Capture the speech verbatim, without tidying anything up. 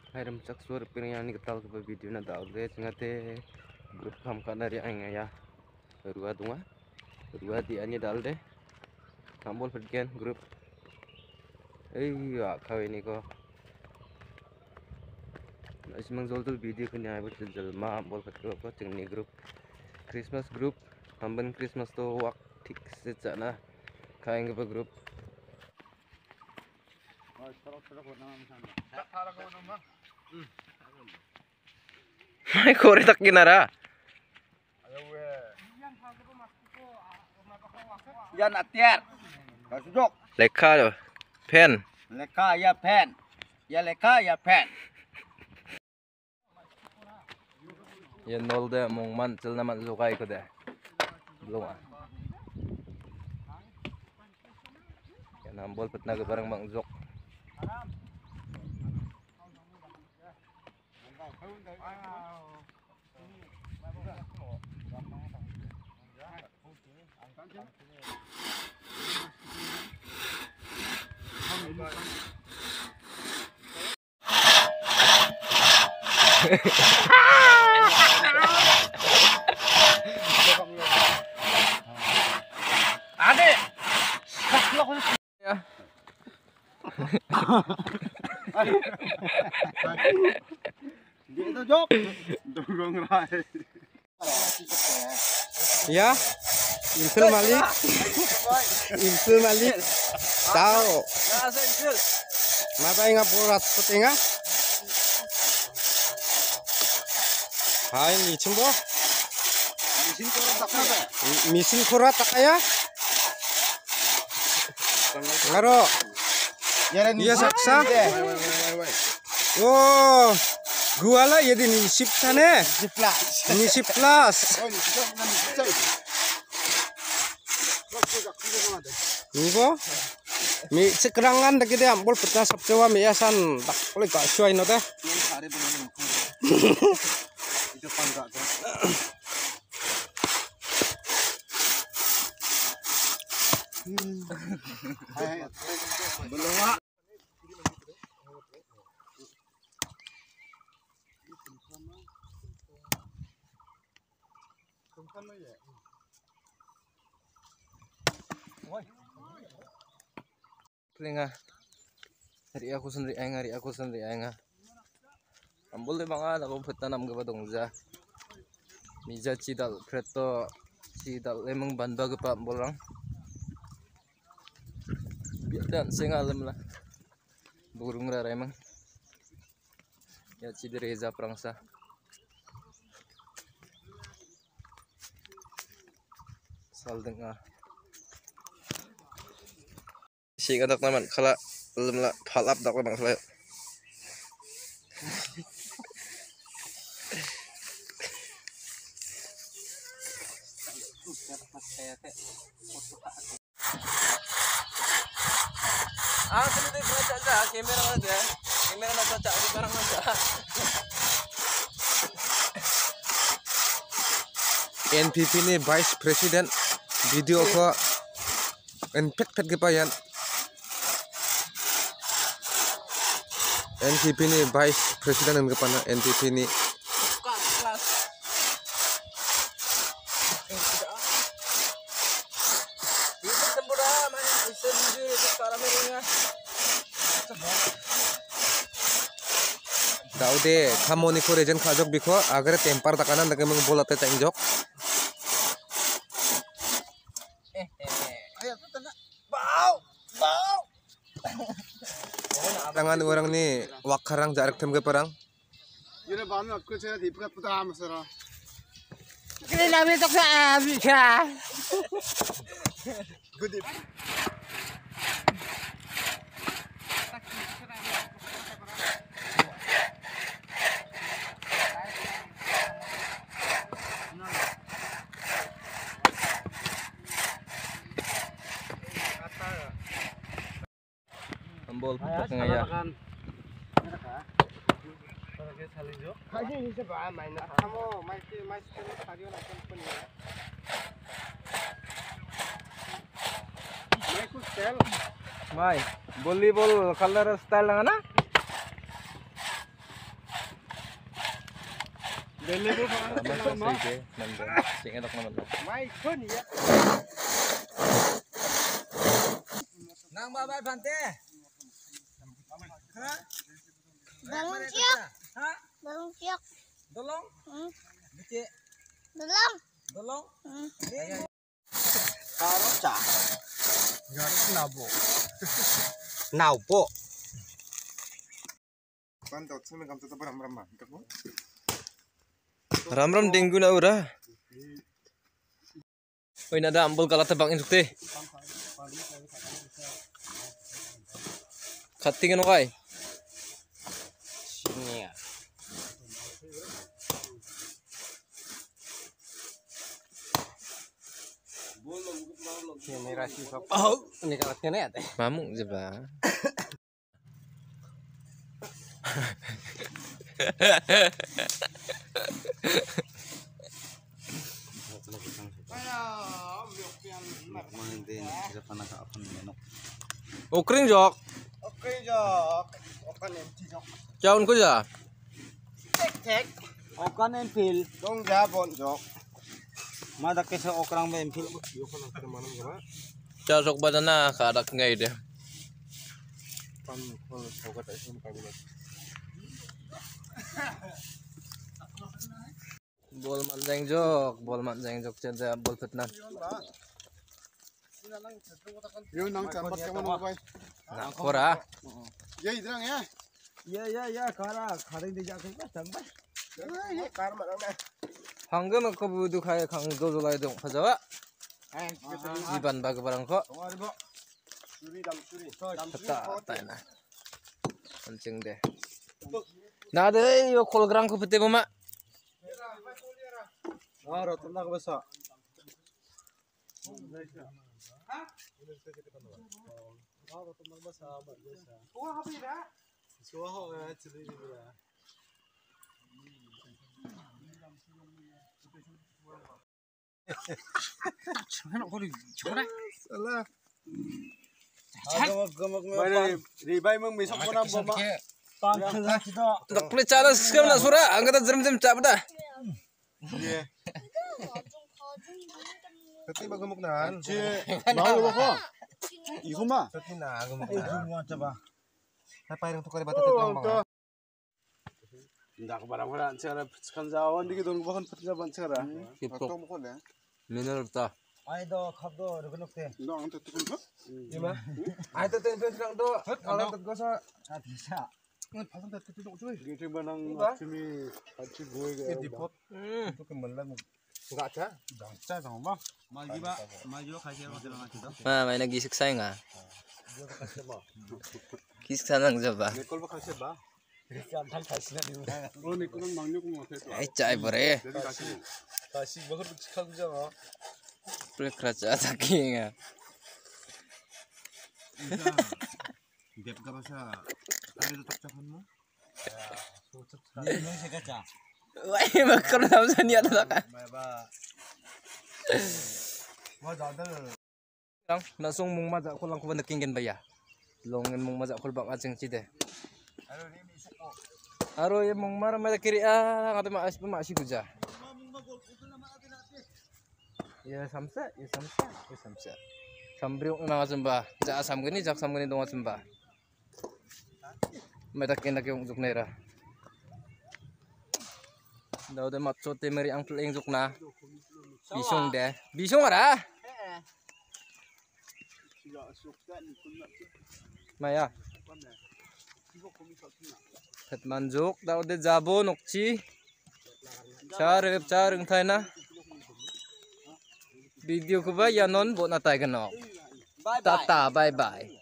Hai ram cak suar piring ketal ke video na dal de cingate grup kam kan dari ang ya rua tunga rua di ani dal de kambol pergian grup iya kau ini ko masih mengzol video kini ay betul jelma bol pergi ko cingni grup Christmas grup amben Christmas to wak tik secana kain ke grup Mai kore tak kinara. Yan atiar. Kasudok. Leka lo. Pen. Leka ya pen. Ya leka ya pen. Ya nol de mong man cel na man zukai ko de. Belum ah. Ya nambol pet naga barang bang zok. Ade. Ya. Gitu Jok. Dogong rai. Ya. Imsul Malik. Imsul Malik. Tahu. Mata ingat purat petinga. Hai ni cembo. Mesin kurang tak apa? Mesin kurat tak ya? Ngaro. Iya saksa. Oh, gua lah ya di nisip sana. Nisip plus. Nibo. Mi sekerangan tak kita ampul pernah sabcewa mi asan tak boleh kau cuai nota. Belum mak. Telinga. Hari aku sendiri aing, hari aku sendiri aing. Ambul de banga aku petanam ke badongza. Mija cidal preto cidal emang bandba ke pak bolang. Dan sengalem lah. Burung rara emang. Ya cidereza prangsa. Sal dengar. Si katak naman kala lem la palap dak bang kala. Ah, sini deh baca aja kamera mana deh. Kamera nak baca di barang aja. N P P ni Vice President video ko enpet pet kepayan. N P P ni Vice President ng kepana N P P ni. Daude kamoni ko rejen khajok biko agar tempar takanan dake meng bola te tengjok. Tangan orang ni wakarang jarak tem ke perang. Ini bahan aku cina di pekat putar amasara. Kini nabi tak bisa. Good. Ambol putok ngaya. Kaji bisa bawa main. Kamu main main stadion akan punya. Main ku style. Mai, volleyball color style nga na? Deliver pa Tama ka sa mo. sige. Nandun. Sige, enak naman to. May kun ya. Nang babay Bante. Ha? Balong siok. Ha? Balong siok. Dolong? Hmm. Bici. Belum. Dolong? Hmm. Karo cha. Garis nabo. Naupo. Pantot sa mga kamto ram ram. Kako. Ram ram denggu na ura. Oi nada ambul kala tabang insuk teh. Katingan kai. Sini ya. Sini rasi sok. Oh, ini karatnya nih teh. Mamuk je ba. Ukring jok. Oke jok. Okan empty jok. Jaun ko ja. Tek tek. Okan empil. Dong jabon jok. Mada kesa okrang ba empil. Yokan ang kinamanang gaba. Casok badana kadak ngai deh. Pan kol sokat ay sun kagulat. Bol manjang jok, bol manjang jok cenda bol fitnan. Yun ang chambat ka mo bay. Nah, kora. Ye idrang ya. Ya ya ya kara kharing di jakai ba tangba. Ye kar ma na. 방금 그 부두 가에 강도 돌아야 돼. 가져와. Ay, 이반 바그 바랑 거. tungari bo. Suri dam suri. 갔다 왔다 나. 안증돼. 나도 이거 콜그랑 거 그때 보면 Ah, rotan na ka basa. Salah. Gamag-gamag mo pa. Ribay mong misok mo na boma. Pangkala kita. 딱 플레이 짜다 스크럼 나 소라 안 가다 좀 잡다. Ye. Tati ba gamok na? Je, mahal ba ko? Iko ma. Tati na gamok Ay, na. mo ta ba? Napay rang tukari bata tatang bang. Ndak barang wala cara kan jawan dikit dong bahkan putja ban cara. 깁속 Ato mo ko le. 미네랄다. Ay do khabdo rugunok te. Ndo ang tatu kun ko. Ima. Ay tatu invest lang do. Ala tat ko sa. Ah, bisa. Ngon pasang tatu tu joy. Gitu banang chimi achi boy Ye dipot. 음. Tu kemelan mo. Enggak cha. Dang cha dang ba. Magi ba? Magi ba kasi ako lang ito. 아, may nagisik sa nga. Kisik sanang jaba. Nikol ba kasi ba? Kan kasi na din. Oh, ni ko nang mangyo ko mo teto. Ay, chay bore. Jadi kasi. Kasi bakit buksan ko dyan oh. 플레이 크라차 사킹아. Gap ka ba sa ano to takchakan mo? Hindi mo siya kacha. Wai, makro namsa niya ta ka. May ba? Mo dada. Lang, nasong mong maja ko lang ko ba nakinggan ba ya? Longen mong maja ko ba acing chide. Ano ni misok ko. Aro yung mong mara may kiri ah ngate maas pa maasi kuja. Ya samsa, ya samsa, ya samsa. Sambriok na nga samba. Ja asam gani, jak sam gani dong samba. May takin na yung juk nera. Daw de matso te meri ang playing juk na. Bisong de. Bisong ara. Maya. Phet manjuk daw de jabo nokchi. Char web char ung thai na. Video ko ba yanon bo na tayo gano. Bye bye. Tata, bye bye.